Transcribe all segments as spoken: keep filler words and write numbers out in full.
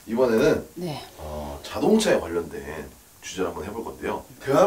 이번에는 네. 어, 자동차에 관련된 주제를 한번 해볼 건데요.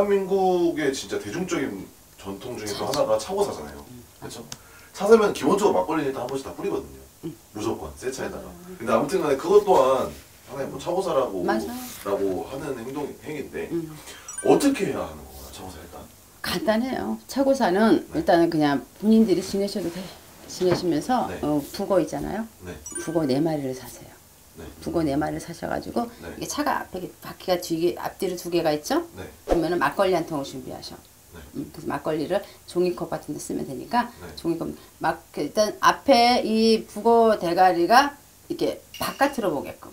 대한민국의 진짜 대중적인 전통 중에 또 하나가 차고사잖아요. 음. 그렇죠? 차 사면 기본적으로 막걸리를 일단 한 번씩 다 뿌리거든요. 음. 무조건 새 차에다가. 음. 근데 아무튼간에 그것 또한 하나의 뭐 차고사라고 맞아요. 라고 하는 행동 행인데 음. 어떻게 해야 하는 거구나 차고사 일단. 간단해요. 차고사는 네. 일단은 그냥 본인들이 지내셔도 돼. 지내시면서 네. 어, 북어 있잖아요. 네. 북어 네 마리를 사세요. 네. 북어 네 마리를 사셔가지고 네. 이게 차가 앞에 바퀴가 뒤에 앞뒤로 두 개가 있죠. 네. 그러면은 막걸리 한 통을 준비하셔. 네. 음, 그래서 막걸리를 종이컵 같은 데 쓰면 되니까 네. 종이컵 막 일단 앞에 이 북어 대가리가 이렇게 바깥으로 보게끔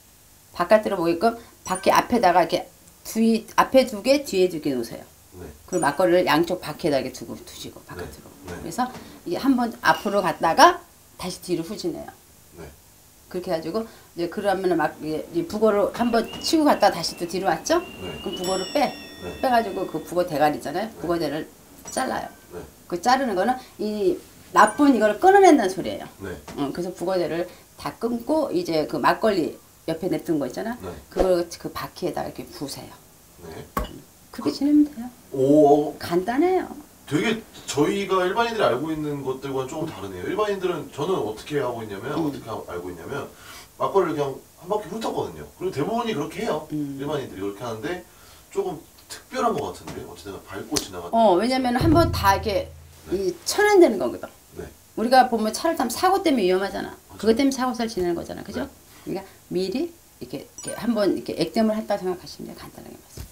바깥으로 보게끔 바퀴 앞에다가 이렇게 뒤 앞에 두 개 뒤에 두 개 놓으세요. 네. 그리고 막걸리를 양쪽 바퀴에다 이렇게 두고 두시고 바깥으로. 네. 네. 그래서 이게 한번 앞으로 갔다가 다시 뒤로 후진해요. 네. 그렇게 해가지고 이제 그러면은 막 이 북어를 한번 치고 갔다가 다시 또 뒤로 왔죠? 네. 그럼 북어를 빼. 네. 빼가지고 그 북어 대가리잖아요. 북어 대를 잘라요. 네. 그 자르는 거는 이 나쁜 이거를 끊어낸다는 소리예요. 네. 어, 그래서 북어 대를 다 끊고 이제 그 막걸리 옆에 냅둔 거 있잖아. 네. 그걸 그 바퀴에다가 이렇게 부으세요. 네. 그렇게 지내면 돼요. 오, 간단해요. 되게 저희가 일반인들이 알고 있는 것들과는 조금 다르네요. 일반인들은 저는 어떻게 하고 있냐면 음. 어떻게 하- 알고 있냐면 막걸리를 그냥 한 바퀴 훑었거든요. 그리고 대부분이 그렇게 해요. 음. 일반인들이 그렇게 하는데 조금 특별한 것 같은데 어쨌든 밟고 지나갔다. 어, 왜냐면 한번 다 이렇게 네. 이 천연되는 거거든. 네. 우리가 보면 차를 타면 사고 때문에 위험하잖아. 맞아. 그것 때문에 사고사를 지내는 거잖아. 그죠? 네. 그러니까 미리 이렇게, 이렇게 한번 이렇게 액땜을 했다 생각하시면 돼요. 간단하게 말씀.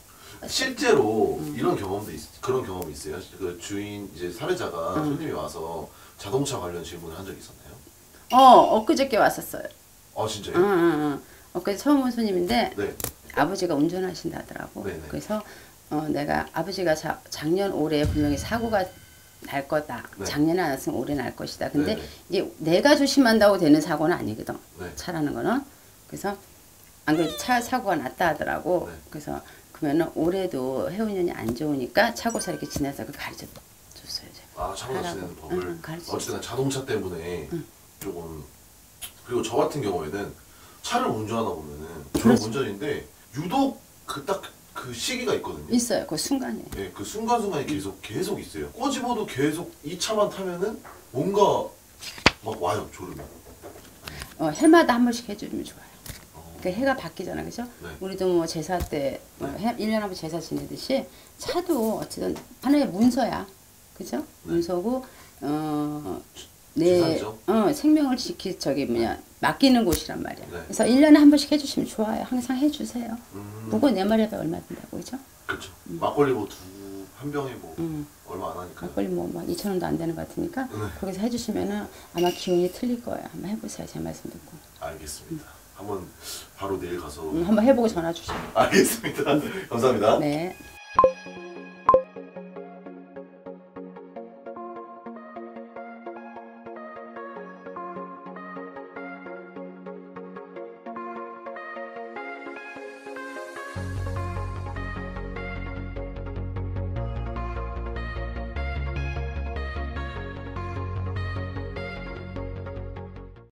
실제로 음. 이런 경험도 있, 그런 경험이 있어요. 그 주인 이제 사례자가 음. 손님이 와서 자동차 관련 질문을 한 적이 있었나요? 어, 엊그저께 왔었어요. 아 진짜요? 응, 응, 응. 엊그제 처음 온 손님인데 네. 아버지가 운전하신다 하더라고. 네네. 그래서 어, 내가 아버지가 자, 작년 올해 분명히 사고가 날 거다. 네. 작년에 안 났으면 올해 날 것이다. 근데 네네. 이게 내가 조심한다고 되는 사고는 아니거든. 네. 차라는 거는. 그래서 안 그래도 차 사고가 났다 하더라고. 네. 그래서 그러면은 올해도 해운년이 안 좋으니까 차고사 이렇게 지내서 그 가르쳐 줬어요. 제가. 아 차고사 하라고. 지내는 법을 응, 가르쳐 어쨌든 자동차 때문에 응. 조금 그리고 저 같은 경우에는 차를 운전하다 보면은 저는 그렇지. 운전인데 유독 그 딱 그 시기가 있거든요. 있어요. 그 순간에. 네, 그 순간순간이 계속 계속 있어요. 꼬집어도 계속 이 차만 타면은 뭔가 막 와요 졸음이. 어, 해마다 한 번씩 해주면 좋아요. 어, 그 해가 바뀌잖아, 그죠? 네. 우리도 뭐 제사 때, 뭐 해, 일 년에 한 번 제사 지내듯이 차도 어쨌든 하나의 문서야. 그죠? 네. 문서고, 어, 내, 재산이죠. 어, 생명을 지키, 저기 뭐냐, 맡기는 곳이란 말이야. 네. 그래서 일 년에 한 번씩 해주시면 좋아요. 항상 해주세요. 음, 무거 네 마리 해봐 얼마 든다고, 그죠? 그렇죠. 막걸리 뭐 두 한 병에 뭐 음. 얼마 안 하니까. 막걸리 뭐, 뭐 이천 원도 안 되는 것 같으니까, 네. 거기서 해주시면은 아마 기운이 틀릴 거예요. 한번 해보세요. 제 말씀 듣고. 알겠습니다. 한번 바로 내일 가서 음, 한번 해보고 전화 주세요. 알겠습니다. 감사합니다. 네.